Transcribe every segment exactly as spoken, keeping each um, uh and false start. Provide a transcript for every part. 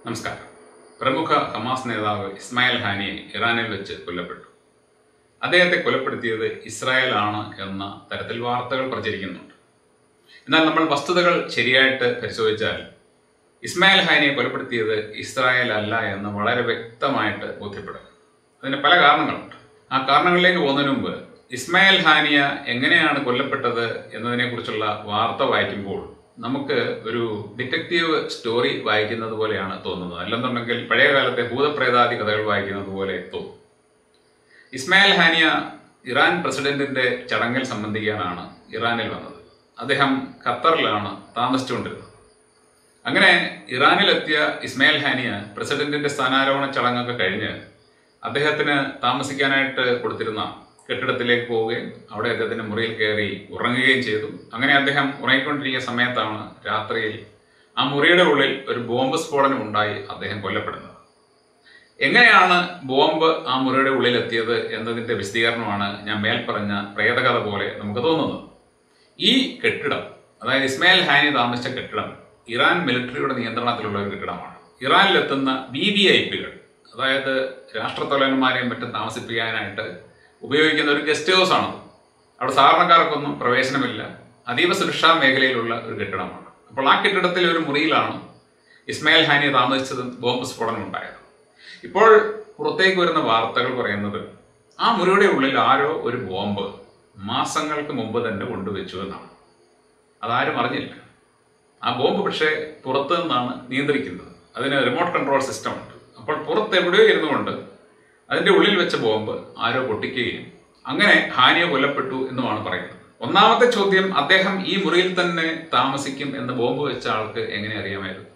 നമസ്കാരം. പ്രമുഖ ഹമാസ് നേതാവ് ഇസ്മായിൽ ഹാനിയെ ഇറാനിൽ വെച്ച് കൊല്ലപ്പെട്ടു. അദ്ദേഹത്തെ കൊലപ്പെടുത്തിയത് ഇസ്രായേലാണ് എന്ന തരത്തിൽ വാർത്തകൾ പ്രചരിക്കുന്നുണ്ട്. എന്നാൽ നമ്മൾ വസ്തുതകൾ ശരിയായിട്ട് പരിശോധിച്ചാൽ ഇസ്മായിൽ ഹാനിയെ കൊലപ്പെടുത്തിയത് ഇസ്രായേൽ അല്ല എന്ന് വളരെ വ്യക്തമായിട്ട് ബോധ്യപ്പെടും. അതിന് പല കാരണങ്ങളുണ്ട്. ആ കാരണങ്ങളിലേക്ക് പോകുന്നതിന് മുമ്പ് ഇസ്മായിൽ ഹാനിയ എങ്ങനെയാണ് കൊല്ലപ്പെട്ടത് എന്നതിനെക്കുറിച്ചുള്ള വാർത്ത വായിക്കുമ്പോൾ നമുക്ക് ഒരു ഡിറ്റക്റ്റീവ് സ്റ്റോറി വായിക്കുന്നത് പോലെയാണ് തോന്നുന്നത്. അല്ലെന്നുണ്ടെങ്കിൽ പഴയ കാലത്തെ ഭൂതപ്രേതാദി കഥകൾ വായിക്കുന്നത് പോലെ തോന്നും. ഇസ്മായിൽ ഹാനിയ ഇറാൻ പ്രസിഡന്റിന്റെ ചടങ്ങിൽ സംബന്ധിക്കാനാണ് ഇറാനിൽ വന്നത്. അദ്ദേഹം ഖത്തറിലാണ് താമസിച്ചുകൊണ്ടിരുന്നത്. അങ്ങനെ ഇറാനിലെത്തിയ ഇസ്മായിൽ ഹാനിയ പ്രസിഡന്റിന്റെ സ്ഥാനാരോഹണ ചടങ്ങൊക്കെ കഴിഞ്ഞ് അദ്ദേഹത്തിന് താമസിക്കാനായിട്ട് കൊടുത്തിരുന്ന കെട്ടിടത്തിലേക്ക് പോവുകയും അവിടെ അദ്ദേഹത്തിന്റെ മുറിയിൽ കയറി ഉറങ്ങുകയും ചെയ്തു. അങ്ങനെ അദ്ദേഹം ഉറങ്ങിക്കൊണ്ടിരിക്കുന്ന സമയത്താണ് രാത്രിയിൽ ആ മുറിയുടെ ഉള്ളിൽ ഒരു ബോംബ് സ്ഫോടനം ഉണ്ടായി അദ്ദേഹം കൊല്ലപ്പെടുന്നത്. എങ്ങനെയാണ് ബോംബ് ആ മുറിയുടെ ഉള്ളിൽ എത്തിയത് എന്നതിന്റെ വിശദീകരണമാണ് ഞാൻ മേൽപ്പറഞ്ഞ പ്രേതകഥ പോലെ നമുക്ക് തോന്നുന്നത്. ഈ കെട്ടിടം, അതായത് ഇസ്മായിൽ ഹാനി താമസിച്ച കെട്ടിടം, ഇറാൻ മിലിറ്ററിയുടെ നിയന്ത്രണത്തിലുള്ള ഒരു കെട്ടിടമാണ്. ഇറാനിലെത്തുന്ന വി വി ഐ പികൾ, അതായത് രാഷ്ട്രത്തലവന്മാരെയും മറ്റും താമസിപ്പിക്കാനായിട്ട് ഉപയോഗിക്കുന്ന ഒരു ഗസ്റ്റ് ഹൗസ് ആണ്. അവിടെ സാധാരണക്കാർക്കൊന്നും പ്രവേശനമില്ല. അതീവ സുരക്ഷാ മേഖലയിലുള്ള ഒരു കെട്ടിടമാണ്. അപ്പോൾ ആ കെട്ടിടത്തിലെ ഒരു മുറിയിലാണ് ഇസ്മായിൽ ഹാനി താമസിച്ചതും ബോംബ് സ്ഫോടനം ഉണ്ടായത്. ഇപ്പോൾ പുറത്തേക്ക് വരുന്ന വാർത്തകൾ പറയുന്നത് ആ മുറിയുടെ ഉള്ളിൽ ആരോ ഒരു ബോംബ് മാസങ്ങൾക്ക് മുമ്പ് തന്നെ കൊണ്ടുവച്ചു എന്നാണ്. അതാരും അറിഞ്ഞില്ല. ആ ബോംബ് പക്ഷേ പുറത്തു നിന്നാണ് നിയന്ത്രിക്കുന്നത്. അതിന് റിമോട്ട് കൺട്രോൾ സിസ്റ്റം ഉണ്ട്. അപ്പോൾ പുറത്ത് എവിടെയോ ഇരുന്നുകൊണ്ട് അതിന്റെ ഉള്ളിൽ വെച്ച ബോംബ് ആരോ പൊട്ടിക്കുകയും അങ്ങനെ ഹാനിയ കൊല്ലപ്പെട്ടു എന്നുമാണ് പറയുന്നത്. ഒന്നാമത്തെ ചോദ്യം, അദ്ദേഹം ഈ മുറിയിൽ തന്നെ താമസിക്കും എന്ന് ബോംബ് വെച്ച ആൾക്ക് എങ്ങനെ അറിയാമായിരുന്നു?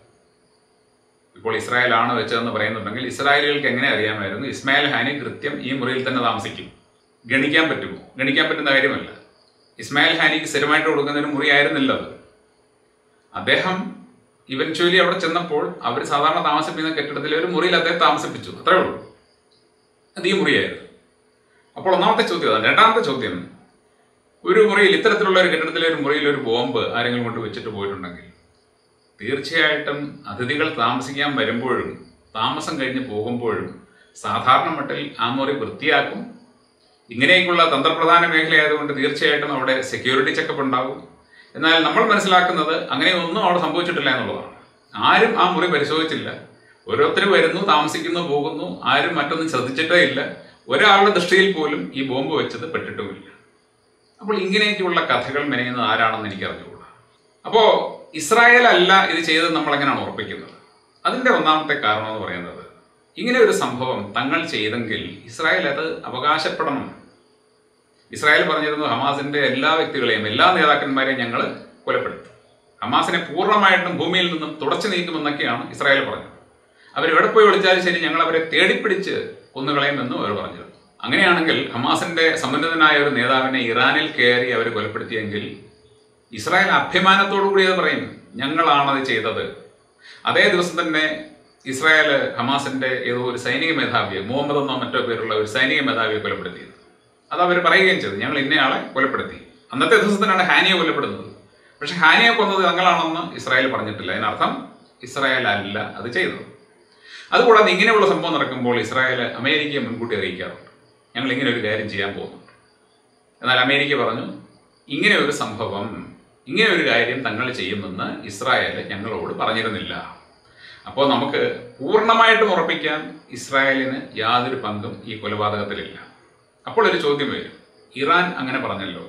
ഇപ്പോൾ ഇസ്രായേലാണ് വെച്ചതെന്ന് പറയുന്നുണ്ടെങ്കിൽ ഇസ്രായേലികൾക്ക് എങ്ങനെ അറിയാമായിരുന്നു ഇസ്മായിൽ ഹാനി കൃത്യം ഈ മുറിയിൽ തന്നെ താമസിക്കും? ഗണിക്കാൻ പറ്റുമോ? ഗണിക്കാൻ പറ്റുന്ന കാര്യമല്ല. ഇസ്മായിൽ ഹാനിക്ക് സ്ഥിരമായിട്ട് കൊടുക്കുന്ന ഒരു മുറി ആയിരുന്നില്ല അത്. അദ്ദേഹം ഇവൻച്വലി അവിടെ ചെന്നപ്പോൾ അവർ സാധാരണ താമസിപ്പിക്കുന്ന കെട്ടിടത്തിലെ ഒരു മുറിയിൽ അദ്ദേഹം താമസിപ്പിച്ചു, അത്രേ ഉള്ളൂ. അത് ഈ മുറിയായിരുന്നു. അപ്പോൾ ഒന്നാമത്തെ ചോദ്യം അതാണ്. രണ്ടാമത്തെ ചോദ്യം, ഒരു മുറിയിൽ, ഇത്തരത്തിലുള്ള ഒരു കെട്ടിടത്തിലെ ഒരു മുറിയിൽ ഒരു ബോംബ് ആരെങ്കിലും കൊണ്ട് വെച്ചിട്ട് പോയിട്ടുണ്ടെങ്കിൽ തീർച്ചയായിട്ടും അതിഥികൾ താമസിക്കാൻ വരുമ്പോഴും താമസം കഴിഞ്ഞ് പോകുമ്പോഴും സാധാരണ മട്ടിൽ ആ മുറി വൃത്തിയാക്കും. ഇങ്ങനെയൊക്കെയുള്ള തന്ത്രപ്രധാന മേഖലയായതുകൊണ്ട് തീർച്ചയായിട്ടും അവിടെ സെക്യൂരിറ്റി ചെക്കപ്പ് ഉണ്ടാകും. എന്നാൽ നമ്മൾ മനസ്സിലാക്കുന്നത് അങ്ങനെയൊന്നും അവിടെ സംഭവിച്ചിട്ടില്ല എന്നുള്ളതാണ്. ആരും ആ മുറി പരിശോധിച്ചില്ല. ഓരോരുത്തർ വരുന്നു, താമസിക്കുന്നു, പോകുന്നു. ആരും മറ്റൊന്നും ശ്രദ്ധിച്ചിട്ടേ ഇല്ല. ഒരാളുടെ ദൃഷ്ടിയിൽ പോലും ഈ ബോംബ് വെച്ചത് പെട്ടിട്ടുമില്ല. അപ്പോൾ ഇങ്ങനെയൊക്കെയുള്ള കഥകൾ മെനയുന്നത് ആരാണെന്ന് എനിക്ക് അറിഞ്ഞുകൂടാ. അപ്പോൾ ഇസ്രായേൽ അല്ല ഇത് ചെയ്തത് നമ്മൾ എങ്ങനെയാണ് ഉറപ്പിക്കുന്നത്? അതിന്റെ ഒന്നാമത്തെ കാരണം എന്ന് പറയുന്നത്, ഇങ്ങനെ ഒരു സംഭവം തങ്ങൾ ചെയ്തെങ്കിൽ ഇസ്രായേൽ അത് അവകാശപ്പെടണം. ഇസ്രായേൽ പറഞ്ഞിരുന്നു ഹമാസിന്റെ എല്ലാ വ്യക്തികളെയും, എല്ലാ നേതാക്കന്മാരെയും ഞങ്ങൾ കൊലപ്പെടുത്തും, ഹമാസിനെ പൂർണ്ണമായിട്ടും ഭൂമിയിൽ നിന്നും തുടച്ചു നീക്കുമെന്നൊക്കെയാണ് ഇസ്രായേൽ പറഞ്ഞത്. അവരെവിടെ പോയി വിളിച്ചാലും ശരി, ഞങ്ങൾ അവരെ തേടിപ്പിടിച്ച് കൊന്നുകളയുമെന്നും അവർ പറഞ്ഞത്. അങ്ങനെയാണെങ്കിൽ ഹമാസിന്റെ സമുന്നതനായ ഒരു നേതാവിനെ ഇറാനിൽ കയറി അവർ കൊലപ്പെടുത്തിയെങ്കിൽ ഇസ്രായേൽ അഭിമാനത്തോടു കൂടി അത് പറയും, ഞങ്ങളാണത് ചെയ്തത്. അതേ ദിവസം തന്നെ ഇസ്രായേൽ ഹമാസിന്റെ ഏതോ ഒരു സൈനിക മേധാവിയെ, മുഹമ്മദ് എന്നോ മറ്റോ പേരുള്ള ഒരു സൈനിക മേധാവിയെ കൊലപ്പെടുത്തിയത്. അത് അവർ പറയുകയും ചെയ്തു, ഞങ്ങൾ ഇന്നയാളെ കൊലപ്പെടുത്തി. അന്നത്തെ ദിവസം തന്നെയാണ് ഹാനിയെ കൊല്ലപ്പെടുന്നത്. പക്ഷെ ഹാനിയെ കൊന്നത് തങ്ങളാണെന്ന് ഇസ്രായേൽ പറഞ്ഞിട്ടില്ല. അതിനർത്ഥം ഇസ്രായേൽ അല്ല അത് ചെയ്തത്. അതുകൂടാതെ ഇങ്ങനെയുള്ള സംഭവം നടക്കുമ്പോൾ ഇസ്രായേൽ അമേരിക്കയെ മുൻകൂട്ടി അറിയിക്കാറുണ്ട്, ഞങ്ങൾ ഇങ്ങനെ ഒരു കാര്യം ചെയ്യാൻ പോകുന്നുണ്ട്. എന്നാൽ അമേരിക്ക പറഞ്ഞു, ഇങ്ങനെ ഒരു സംഭവം, ഇങ്ങനെ ഒരു കാര്യം തങ്ങൾ ചെയ്യുമെന്ന് ഇസ്രായേൽ ഞങ്ങളോട് പറഞ്ഞിരുന്നില്ല. അപ്പോൾ നമുക്ക് പൂർണ്ണമായിട്ടും ഉറപ്പിക്കാൻ ഇസ്രായേലിന് യാതൊരു പങ്കും ഈ കൊലപാതകത്തിലില്ല. അപ്പോൾ ഒരു ചോദ്യം വരും, ഇറാൻ അങ്ങനെ പറഞ്ഞല്ലോ,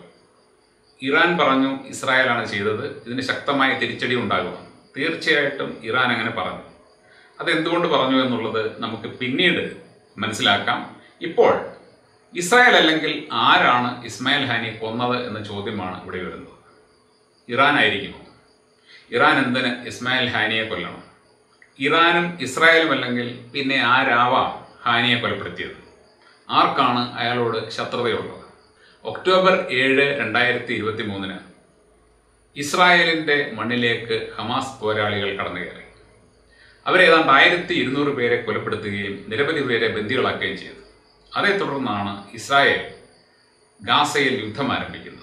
ഇറാൻ പറഞ്ഞു ഇസ്രായേലാണ് ചെയ്തത്, ഇതിന് ശക്തമായ തിരിച്ചടി ഉണ്ടാകും. തീർച്ചയായിട്ടും ഇറാൻ അങ്ങനെ പറഞ്ഞു. അതെന്തുകൊണ്ട് പറഞ്ഞു എന്നുള്ളത് നമുക്ക് പിന്നീട് മനസ്സിലാക്കാം. ഇപ്പോൾ ഇസ്രായേൽ അല്ലെങ്കിൽ ആരാണ് ഇസ്മായിൽ ഹാനിയെ കൊന്നത് എന്ന ചോദ്യമാണ് ഇവിടെ വരുന്നത്. ഇറാൻ ആയിരിക്കുമോ? ഇറാൻ എന്തിന് ഇസ്മായിൽ ഹാനിയെ കൊല്ലണം? ഇറാനും ഇസ്രായേലും അല്ലെങ്കിൽ പിന്നെ ആരാവാം ഹാനിയെ കൊലപ്പെടുത്തിയത്? ആർക്കാണ് അയാളോട് ശത്രുതയുള്ളത്? ഒക്ടോബർ ഏഴ് രണ്ടായിരത്തി ഇരുപത്തി മൂന്നിന് ഇസ്രായേലിന്റെ മണ്ണിലേക്ക് ഹമാസ് പോരാളികൾ കടന്നു കയറി. അവരേതാണ്ട് ആയിരത്തി ഇരുന്നൂറ് പേരെ കൊലപ്പെടുത്തുകയും നിരവധി പേരെ ബന്ദികളാക്കുകയും ചെയ്തു. അതേ തുടർന്നാണ് ഇസ്രായേൽ ഗാസയിൽ യുദ്ധം ആരംഭിക്കുന്നത്.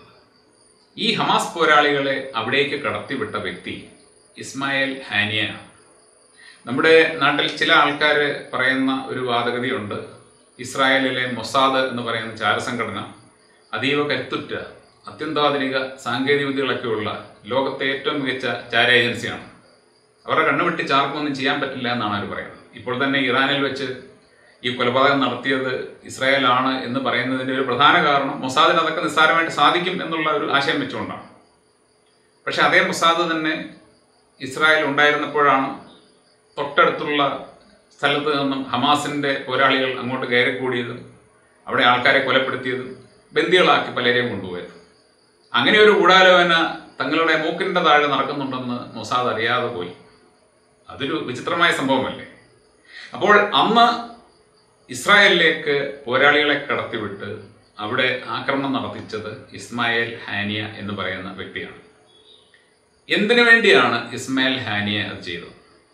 ഈ ഹമാസ് പോരാളികളെ അവിടേക്ക് കടത്തിവിട്ട വ്യക്തി ഇസ്മായിൽ ഹാനിയ. നമ്മുടെ നാട്ടിൽ ചില ആൾക്കാർ പറയുന്ന ഒരു വാദഗതിയുണ്ട്. ഇസ്രായേലിലെ മൊസാദ് എന്ന് പറയുന്ന ചാരസംഘടന അതീവ കരുത്തുറ്റ അത്യന്താധുനിക സാങ്കേതിക വിദ്യകളൊക്കെയുള്ള ലോകത്തെ ഏറ്റവും മികച്ച ചാര ഏജൻസിയാണ്. അവരുടെ കണ്ണുവെട്ടി ചാർക്കൊന്നും ചെയ്യാൻ പറ്റില്ല എന്നാണ് അവർ പറയുന്നത്. ഇപ്പോൾ തന്നെ ഇറാനിൽ വെച്ച് ഈ കൊലപാതകം നടത്തിയത് ഇസ്രായേലാണ് എന്ന് പറയുന്നതിൻ്റെ ഒരു പ്രധാന കാരണം മൊസാദിന് അതൊക്കെ നിസ്സാരമായിട്ട് സാധിക്കും എന്നുള്ള ഒരു ആശയം വെച്ചുകൊണ്ടാണ്. പക്ഷെ അതേ മൊസാദ് തന്നെ ഇസ്രായേൽ ഉണ്ടായിരുന്നപ്പോഴാണ് തൊട്ടടുത്തുള്ള സ്ഥലത്ത് നിന്നും ഹമാസിൻ്റെ പോരാളികൾ അങ്ങോട്ട് കയറിക്കൂടിയതും അവിടെ ആൾക്കാരെ കൊലപ്പെടുത്തിയതും ബന്ദികളാക്കി പലരെയും കൊണ്ടുപോയത്. അങ്ങനെ ഒരു ഗൂഢാലോചന തങ്ങളുടെ മൂക്കിൻ്റെ താഴെ നടക്കുന്നുണ്ടെന്ന് മൊസാദ് അറിയാതെ പോയി. അതൊരു വിചിത്രമായ സംഭവമല്ലേ? അപ്പോൾ അന്ന് ഇസ്രായേലിലേക്ക് പോരാളികളെ കടത്തിവിട്ട് അവിടെ ആക്രമണം നടത്തിച്ചത് ഇസ്മായിൽ ഹാനിയ എന്ന് പറയുന്ന വ്യക്തിയാണ്. എന്തിനു വേണ്ടിയാണ് ഇസ്മായിൽ ഹാനിയ അത് ചെയ്തത്?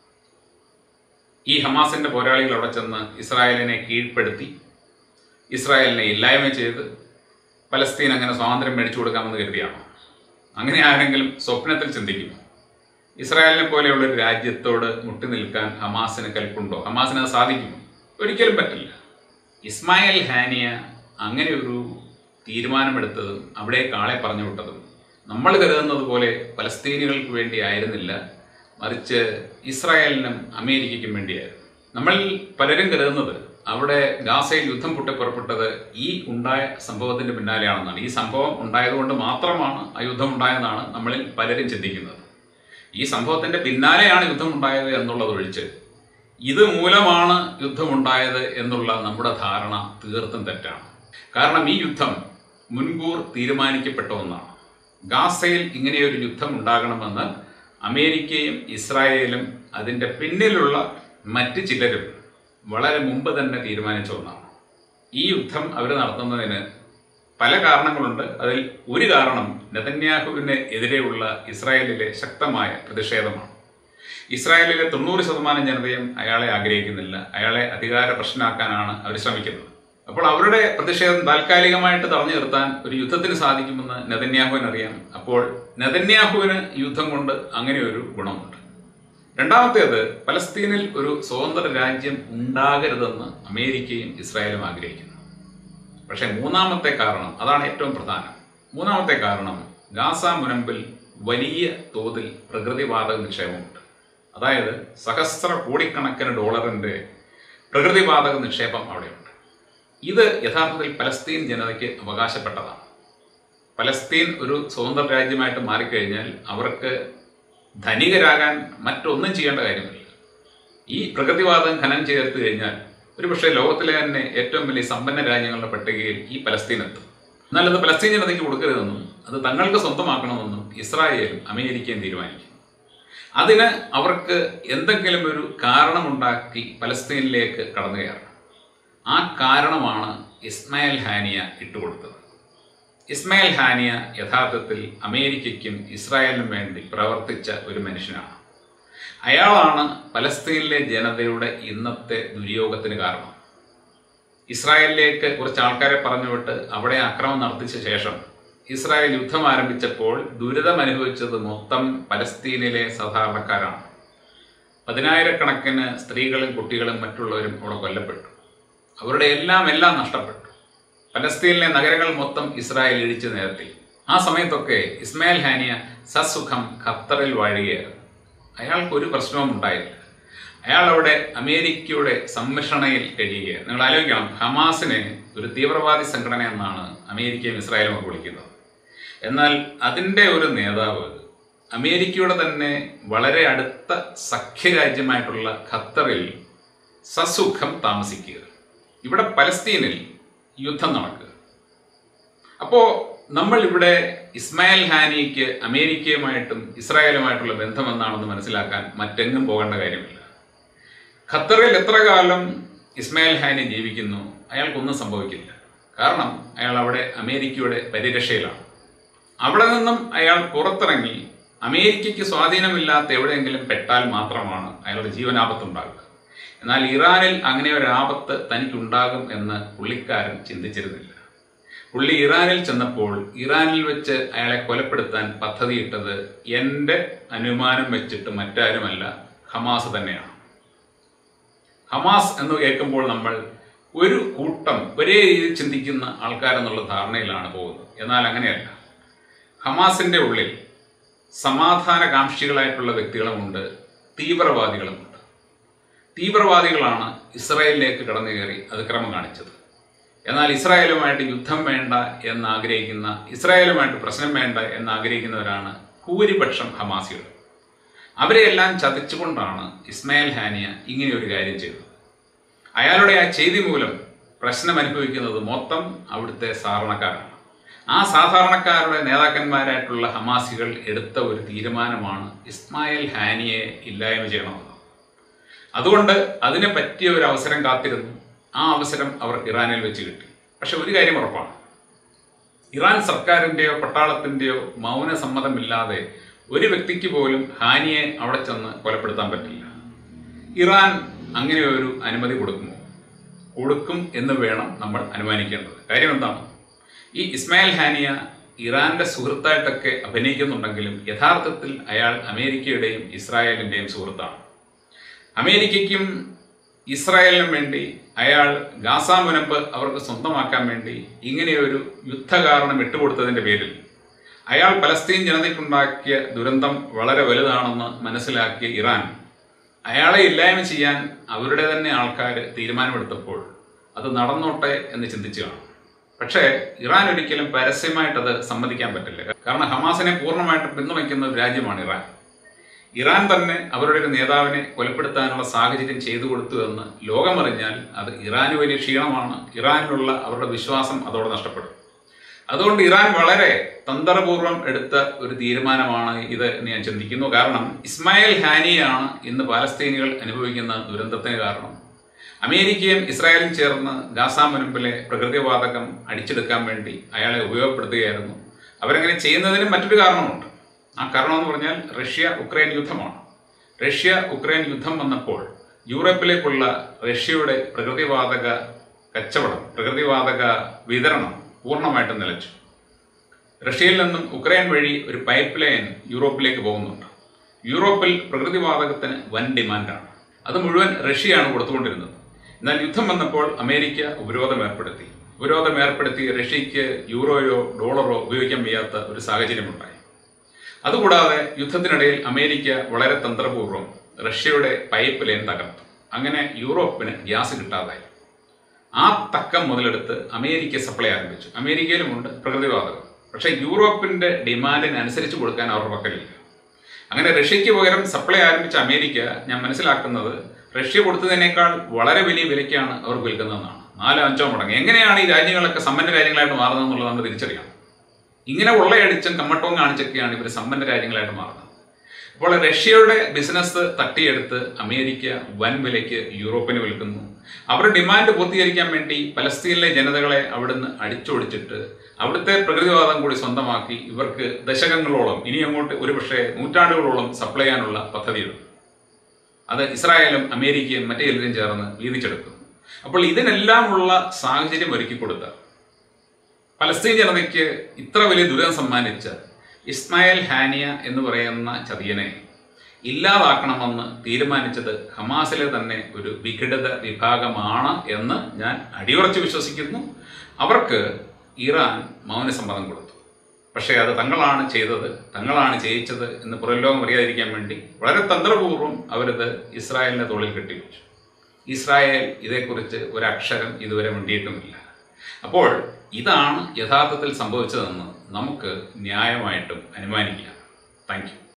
ഈ ഹമാസിന്റെ പോരാളികൾ അവിടെ ചെന്ന് ഇസ്രായേലിനെ കീഴ്പ്പെടുത്തി ഇസ്രായേലിനെ ഇല്ലായ്മ ചെയ്ത് പലസ്തീൻ അങ്ങനെ സ്വാതന്ത്ര്യം മേടിച്ചു കൊടുക്കാമെന്ന് കരുതിയാണോ? അങ്ങനെ ആരെങ്കിലും സ്വപ്നത്തിൽ ചിന്തിക്കുമോ? ഇസ്രായേലിനെ പോലെയുള്ള ഒരു രാജ്യത്തോട് മുട്ടി നിൽക്കാൻ ഹമാസിന് കൽപ്പുണ്ടോ? ഹമാസിന് അത് സാധിക്കുമോ? ഒരിക്കലും പറ്റില്ല. ഇസ്മായിൽ ഹാനിയ അങ്ങനെ ഒരു തീരുമാനമെടുത്തതും അവിടേക്ക് ആളെ പറഞ്ഞു വിട്ടതും നമ്മൾ കരുതുന്നത് പോലെ പലസ്തീനികൾക്ക് വേണ്ടി ആയിരുന്നില്ല, മറിച്ച് ഇസ്രായേലിനും അമേരിക്കയ്ക്കും വേണ്ടിയായിരുന്നു. നമ്മൾ പലരും കരുതുന്നത് അവിടെ ഗാസയിൽ യുദ്ധം പൊട്ടിപ്പുറപ്പെട്ടത് ഈ ഉണ്ടായ സംഭവത്തിന്റെ പിന്നാലെയാണെന്നാണ്. ഈ സംഭവം ഉണ്ടായതുകൊണ്ട് മാത്രമാണ് ആ യുദ്ധം ഉണ്ടായതെന്നാണ് നമ്മളിൽ പലരും ചിന്തിക്കുന്നത്. ഈ സംഭവത്തിന്റെ പിന്നാലെയാണ് യുദ്ധം ഉണ്ടായത് എന്നുള്ളതൊഴിച്ച് ഇത് മൂലമാണ് യുദ്ധമുണ്ടായത് എന്നുള്ള നമ്മുടെ ധാരണ തീർത്തും തെറ്റാണ്. കാരണം ഈ യുദ്ധം മുൻകൂർ തീരുമാനിക്കപ്പെട്ട ഒന്നാണ്. ഗാസയിൽ ഇങ്ങനെയൊരു യുദ്ധം ഉണ്ടാകണമെന്ന് അമേരിക്കയും ഇസ്രായേലും അതിൻ്റെ പിന്നിലുള്ള മറ്റ് ചിലരും വളരെ മുമ്പ് തന്നെ തീരുമാനിച്ച ഒന്നാണ്. ഈ യുദ്ധം അവർ നടത്തുന്നതിന് പല കാരണങ്ങളുണ്ട്. അതിൽ ഒരു കാരണം നെതന്യാഹുവിന് എതിരെയുള്ള ഇസ്രായേലിലെ ശക്തമായ പ്രതിഷേധമാണ്. ഇസ്രായേലിലെ തൊണ്ണൂറ് ശതമാനം ജനതയും അയാളെ ആഗ്രഹിക്കുന്നില്ല. അയാളെ അധികാര പ്രശ്നമാക്കാനാണ് അവർ ശ്രമിക്കുന്നത്. അപ്പോൾ അവരുടെ പ്രതിഷേധം താൽക്കാലികമായിട്ട് തടഞ്ഞു നിർത്താൻ ഒരു യുദ്ധത്തിന് സാധിക്കുമെന്ന് നെതന്യാഹുവിന് അറിയാം. അപ്പോൾ നെതന്യാഹുവിന് യുദ്ധം കൊണ്ട് അങ്ങനെ ഒരു ഗുണമുണ്ട്. രണ്ടാമത്തേത്, പലസ്തീനിൽ ഒരു സ്വതന്ത്ര രാജ്യം ഉണ്ടാകരുതെന്ന് അമേരിക്കയും ഇസ്രായേലും ആഗ്രഹിക്കുന്നു. പക്ഷെ മൂന്നാമത്തെ കാരണം, അതാണ് ഏറ്റവും പ്രധാനം. മൂന്നാമത്തെ കാരണം, ഗാസ മുനമ്പിൽ വലിയ തോതിൽ പ്രകൃതിവാതക നിക്ഷേപമുണ്ട്. അതായത് സഹസ്ര കോടിക്കണക്കിന് ഡോളറിന്റെ പ്രകൃതിവാതക നിക്ഷേപം അവിടെയുണ്ട്. ഇത് യഥാർത്ഥത്തിൽ പലസ്തീൻ ജനതയ്ക്ക് അവകാശപ്പെട്ടതാണ്. പലസ്തീൻ ഒരു സ്വതന്ത്ര രാജ്യമായിട്ട് മാറിക്കഴിഞ്ഞാൽ അവർക്ക് ധനികരാകാൻ മറ്റൊന്നും ചെയ്യേണ്ട കാര്യമില്ല. ഈ പ്രകൃതിവാതകം ഖനനം ചേർത്ത് കഴിഞ്ഞാൽ ഒരുപക്ഷെ ലോകത്തിലെ തന്നെ ഏറ്റവും വലിയ സമ്പന്ന രാജ്യങ്ങളുടെ പട്ടികയിൽ ഈ പലസ്തീൻ എത്തും. എന്നാൽ അത് പലസ്തീൻ ജനതയ്ക്ക് കൊടുക്കരുതെന്നും അത് തങ്ങൾക്ക് സ്വന്തമാക്കണമെന്നും ഇസ്രായേലും അമേരിക്കയും തീരുമാനിക്കും. അതിന് അവർക്ക് എന്തെങ്കിലും ഒരു കാരണമുണ്ടാക്കി പലസ്തീനിലേക്ക് കടന്നു കയറണം. ആ കാരണമാണ് ഇസ്മായിൽ ഹാനിയ ഇട്ടുകൊടുത്തത്. ഇസ്മായിൽ ഹാനിയ യഥാർത്ഥത്തിൽ അമേരിക്കയ്ക്കും ഇസ്രായേലിനും വേണ്ടി പ്രവർത്തിച്ച ഒരു മനുഷ്യനാണ്. അയാളാണ് പലസ്തീനിലെ ജനതയുടെ ഇന്നത്തെ ദുര്യോഗത്തിന് കാരണം. ഇസ്രായേലിലേക്ക് കുറച്ച് ആൾക്കാരെ പറഞ്ഞുവിട്ട് അവിടെ ആക്രമണം നടത്തിച്ച ശേഷം ഇസ്രായേൽ യുദ്ധം ആരംഭിച്ചപ്പോൾ ദുരിതം അനുഭവിച്ചത് മൊത്തം പലസ്തീനിലെ സാധാരണക്കാരാണ്. പതിനായിരക്കണക്കിന് സ്ത്രീകളും കുട്ടികളും മറ്റുള്ളവരും അവിടെ കൊല്ലപ്പെട്ടു. അവരുടെ എല്ലാം എല്ലാം നഷ്ടപ്പെട്ടു. പലസ്തീനിലെ നഗരങ്ങൾ മൊത്തം ഇസ്രായേൽ ഇടിച്ചു നിരത്തി. ആ സമയത്തൊക്കെ ഇസ്മായിൽ ഹാനിയ സസുഖം ഖത്തറിൽ വാഴുകയായിരുന്നു. അയാൾക്കൊരു പ്രശ്നവും ഉണ്ടായില്ല. അയാൾ അവിടെ അമേരിക്കയുടെ സംരക്ഷണയിൽ കഴിയുകയാണ്. നിങ്ങൾ ആലോചിക്കണം, ഹമാസിനെ ഒരു തീവ്രവാദി സംഘടന എന്നാണ് അമേരിക്കയും ഇസ്രായേലും ഒക്കെ വിളിക്കുന്നത്. എന്നാൽ അതിൻ്റെ ഒരു നേതാവ് അമേരിക്കയുടെ തന്നെ വളരെ അടുത്ത സഖ്യരാജ്യമായിട്ടുള്ള ഖത്തറിൽ സസുഖം താമസിക്കുക. ഇവിടെ പലസ്തീനിൽ യുദ്ധം നടക്കുക. അപ്പോൾ നമ്മൾ ഇവിടെ ഇസ്മായിൽ ഹാനിയയ്ക്ക് അമേരിക്കയുമായിട്ടും ഇസ്രായേലുമായിട്ടുള്ള ബന്ധം എന്താണെന്ന് മനസ്സിലാക്കാൻ മറ്റെങ്ങും പോകേണ്ട കാര്യമില്ല. ഖത്തറിൽ എത്ര കാലം ഇസ്മായിൽ ഹാനി ജീവിക്കുന്നു അയാൾക്കൊന്നും സംഭവിക്കില്ല. കാരണം അയാൾ അവിടെ അമേരിക്കയുടെ പരിരക്ഷയിലാണ്. അവിടെ നിന്നും അയാൾ പുറത്തിറങ്ങി അമേരിക്കയ്ക്ക് സ്വാധീനമില്ലാത്ത എവിടെയെങ്കിലും പെട്ടാൽ മാത്രമാണ് അയാളുടെ ജീവനാപത്തുണ്ടാകുക. എന്നാൽ ഇറാനിൽ അങ്ങനെ ഒരു ആപത്ത് തനിക്കുണ്ടാകും എന്ന് പുള്ളിക്കാരൻ ചിന്തിച്ചിരുന്നില്ല. പുള്ളി ഇറാനിൽ ചെന്നപ്പോൾ ഇറാനിൽ വെച്ച് അയാളെ കൊലപ്പെടുത്താൻ പദ്ധതിയിട്ടത് എൻ്റെ അനുമാനം വെച്ചിട്ട് മറ്റാരുമല്ല, ഹമാസ് തന്നെയാണ്. ഹമാസ് എന്ന് കേൾക്കുമ്പോൾ നമ്മൾ ഒരു കൂട്ടം ഒരേ രീതിയിൽ ചിന്തിക്കുന്ന ആൾക്കാരെന്നുള്ള ധാരണയിലാണ് പോകുന്നത്. എന്നാൽ അങ്ങനെയല്ല. ഹമാസിൻ്റെ ഉള്ളിൽ സമാധാനകാംക്ഷികളായിട്ടുള്ള വ്യക്തികളുമുണ്ട്, തീവ്രവാദികളുമുണ്ട്. തീവ്രവാദികളാണ് ഇസ്രായേലിലേക്ക് കടന്നു കയറി അതിക്രമം കാണിച്ചത്. എന്നാൽ ഇസ്രായേലുമായിട്ട് യുദ്ധം വേണ്ട എന്നാഗ്രഹിക്കുന്ന, ഇസ്രായേലുമായിട്ട് പ്രശ്നം വേണ്ട എന്നാഗ്രഹിക്കുന്നവരാണ് ഭൂരിപക്ഷം ഹമാസികൾ. അവരെയെല്ലാം ചതിച്ചുകൊണ്ടാണ് ഇസ്മായിൽ ഹാനിയ ഇങ്ങനെയൊരു കാര്യം ചെയ്തത്. അയാളുടെ ആ ചെയ്തി മൂലം പ്രശ്നം അനുഭവിക്കുന്നത് മൊത്തം അവിടുത്തെ സാധാരണക്കാരാണ്. ആ സാധാരണക്കാരുടെ നേതാക്കന്മാരായിട്ടുള്ള ഹമാസികൾ എടുത്ത ഒരു തീരുമാനമാണ് ഇസ്മായിൽ ഹാനിയെ ഇല്ലായ്മ ചെയ്യണമെന്ന്. അതുകൊണ്ട് അതിനെ പറ്റിയ ഒരു അവസരം കാത്തിരുന്നു. ആ അവസരം അവർ ഇറാനിൽ വെച്ച് കിട്ടി. പക്ഷെ ഒരു കാര്യം ഉറപ്പാണ്, ഇറാൻ സർക്കാരിൻ്റെയോ പട്ടാളത്തിൻ്റെയോ മൗനസമ്മതമില്ലാതെ ഒരു വ്യക്തിക്ക് പോലും ഹാനിയെ അവിടെ ചെന്ന് കൊലപ്പെടുത്താൻ പറ്റില്ല. ഇറാൻ അങ്ങനെ ഒരു അനുമതി കൊടുക്കുമോ? കൊടുക്കും എന്ന് വേണം നമ്മൾ അനുമാനിക്കേണ്ടത്. കാര്യം എന്താണ്? ഈ ഇസ്മായിൽ ഹാനിയ ഇറാന്റെ സുഹൃത്തായിട്ടൊക്കെ അഭിനയിക്കുന്നുണ്ടെങ്കിലും യഥാർത്ഥത്തിൽ അയാൾ അമേരിക്കയുടെയും ഇസ്രായേലിൻ്റെയും സുഹൃത്താണ്. അമേരിക്കയ്ക്കും ഇസ്രായേലിനും വേണ്ടി അയാൾ ഗാസ മുനമ്പ് അവർക്ക് സ്വന്തമാക്കാൻ വേണ്ടി ഇങ്ങനെയൊരു യുദ്ധകാരണം ഇട്ടുകൊടുത്തതിൻ്റെ പേരിൽ അയാൾ പലസ്തീൻ ജനതയ്ക്കുണ്ടാക്കിയ ദുരന്തം വളരെ വലുതാണെന്ന് മനസ്സിലാക്കിയ ഇറാൻ അയാളെ ഇല്ലായ്മ ചെയ്യാൻ അവരുടെ തന്നെ ആൾക്കാർ തീരുമാനമെടുത്തപ്പോൾ അത് നടന്നോട്ടെ എന്ന് ചിന്തിച്ചു കാണും. പക്ഷേ ഇറാൻ ഒരിക്കലും പരസ്യമായിട്ടത് സമ്മതിക്കാൻ പറ്റില്ല. കാരണം ഹമാസിനെ പൂർണ്ണമായിട്ടും പിന്തുണയ്ക്കുന്ന ഒരു രാജ്യമാണ് ഇറാൻ. ഇറാൻ തന്നെ അവരുടെ ഒരു നേതാവിനെ കൊലപ്പെടുത്താനുള്ള സാഹചര്യം ചെയ്തു കൊടുത്തു എന്ന് ലോകമറിഞ്ഞാൽ അത് ഇറാന് വലിയ ക്ഷീണമാണ്. ഇറാനിലുള്ള അവരുടെ വിശ്വാസം അതോടെ നഷ്ടപ്പെടും. അതുകൊണ്ട് ഇറാൻ വളരെ തന്ത്രപൂർവ്വം എടുത്ത ഒരു തീരുമാനമാണ് ഇത് എന്ന് ഞാൻ ചിന്തിക്കുന്നു. കാരണം ഇസ്മായിൽ ഹാനിയാണ് ഇന്ന് പാലസ്തീനികൾ അനുഭവിക്കുന്ന ദുരന്തത്തിന് കാരണം. അമേരിക്കയും ഇസ്രായേലും ചേർന്ന് ഗാസ മുനമ്പിലെ പ്രകൃതിവാതകം അടിച്ചെടുക്കാൻ വേണ്ടി അയാളെ ഉപയോഗപ്പെടുത്തുകയായിരുന്നു. അവരങ്ങനെ ചെയ്യുന്നതിന് മറ്റൊരു കാരണമുണ്ട്. ആ കാരണം എന്ന് പറഞ്ഞാൽ റഷ്യ ഉക്രൈൻ യുദ്ധമാണ്. റഷ്യ ഉക്രൈൻ യുദ്ധം വന്നപ്പോൾ യൂറോപ്പിലേക്കുള്ള റഷ്യയുടെ പ്രകൃതിവാതക കച്ചവടം, പ്രകൃതിവാതക വിതരണം പൂർണ്ണമായിട്ടും നിലച്ചു. റഷ്യയിൽ നിന്നും ഉക്രൈൻ വഴി ഒരു പൈപ്പ് ലൈൻ യൂറോപ്പിലേക്ക് പോകുന്നുണ്ട്. യൂറോപ്പിൽ പ്രകൃതിവാതകത്തിന് വൻ ഡിമാൻഡാണ്. അത് മുഴുവൻ റഷ്യയാണ് കൊടുത്തുകൊണ്ടിരുന്നത്. എന്നാൽ യുദ്ധം വന്നപ്പോൾ അമേരിക്ക ഉപരോധം ഏർപ്പെടുത്തി. ഉപരോധം ഏർപ്പെടുത്തി റഷ്യയ്ക്ക് യൂറോയോ ഡോളറോ ഉപയോഗിക്കാൻ വയ്യാത്ത ഒരു സാഹചര്യമുണ്ടായി. അതുകൂടാതെ യുദ്ധത്തിനിടയിൽ അമേരിക്ക വളരെ തന്ത്രപൂർവ്വം റഷ്യയുടെ പൈപ്പ് ലൈൻ തകർത്തു. അങ്ങനെ യൂറോപ്പിന് ഗ്യാസ് കിട്ടാതായി. ആ തക്കം മുതലെടുത്ത് അമേരിക്ക സപ്ലൈ ആരംഭിച്ചു. അമേരിക്കയിലുമുണ്ട് പ്രകൃതിവാതകം. പക്ഷേ യൂറോപ്പിൻ്റെ ഡിമാൻഡിനനുസരിച്ച് കൊടുക്കാൻ അവരുടെ പക്കലില്ല. അങ്ങനെ റഷ്യയ്ക്ക് പകരം സപ്ലൈ ആരംഭിച്ച അമേരിക്ക, ഞാൻ മനസ്സിലാക്കുന്നത് റഷ്യ കൊടുത്തതിനേക്കാൾ വളരെ വലിയ വിലയ്ക്കാണ് അവർ വിൽക്കുന്നതെന്നാണ്. നാലോ അഞ്ചോ മടങ്ങ്. എങ്ങനെയാണ് ഈ രാജ്യങ്ങളൊക്കെ സമ്പന്ന രാജ്യങ്ങളായിട്ട് മാറുന്നതെന്നുള്ളത് നമ്മൾ തിരിച്ചറിയണം. ഇങ്ങനെ ഉള്ളയടിച്ചും കമ്മട്ടവും കാണിച്ചൊക്കെയാണ് ഇവർ സമ്പന്ന രാജ്യങ്ങളായിട്ട് മാറുന്നത്. അപ്പോൾ റഷ്യയുടെ ബിസിനസ് തട്ടിയെടുത്ത് അമേരിക്ക വൻ വിലയ്ക്ക് യൂറോപ്പിന് വിൽക്കുന്നു. അവരുടെ ഡിമാൻഡ് പൂർത്തീകരിക്കാൻ വേണ്ടി പലസ്തീനിലെ ജനതകളെ അവിടുന്ന് അടിച്ചൊടിച്ചിട്ട് അവിടുത്തെ പ്രകൃതിവാദം കൂടി സ്വന്തമാക്കി ഇവർക്ക് ദശകങ്ങളോളം, ഇനി അങ്ങോട്ട് ഒരുപക്ഷെ നൂറ്റാണ്ടുകളോളം സപ്ലൈ ചെയ്യാനുള്ള പദ്ധതിയുണ്ട്. അത് ഇസ്രായേലും അമേരിക്കയും മറ്റു ചിലരും ചേർന്ന് വീതിച്ചെടുക്കുന്നു. അപ്പോൾ ഇതിനെല്ലാമുള്ള സാഹചര്യം ഒരുക്കി കൊടുത്ത പലസ്തീൻ ജനതയ്ക്ക് ഇത്ര വലിയ ദുരിതം സമ്മാനിച്ച ഇസ്മായിൽ ഹാനിയ എന്ന് പറയുന്ന ചതിയനെ ഇല്ലാതാക്കണമെന്ന് തീരുമാനിച്ചത് ഹമാസിലെ തന്നെ ഒരു വിഘടിത വിഭാഗമാണ് എന്ന് ഞാൻ അടിയുറച്ച് വിശ്വസിക്കുന്നു. അവർക്ക് ഇറാൻ മൗനസമ്മതം കൊടുത്തു. പക്ഷേ അത് തങ്ങളാണ് ചെയ്തത്, തങ്ങളാണ് ചെയ്യിച്ചത് എന്ന് പുറംലോകം അറിയാതിരിക്കാൻ വേണ്ടി വളരെ തന്ത്രപൂർവ്വം അവരത് ഇസ്രായേലിൻ്റെ തോളിൽ കെട്ടിവെച്ചു. ഇസ്രായേൽ ഇതേക്കുറിച്ച് ഒരക്ഷരം ഇതുവരെ മിണ്ടിയിട്ടുമില്ല. അപ്പോൾ ഇതാണ് യഥാർത്ഥത്തിൽ സംഭവിച്ചതെന്ന് നമുക്ക് ന്യായമായിട്ടും അനുമാനിക്കാം. Thank U.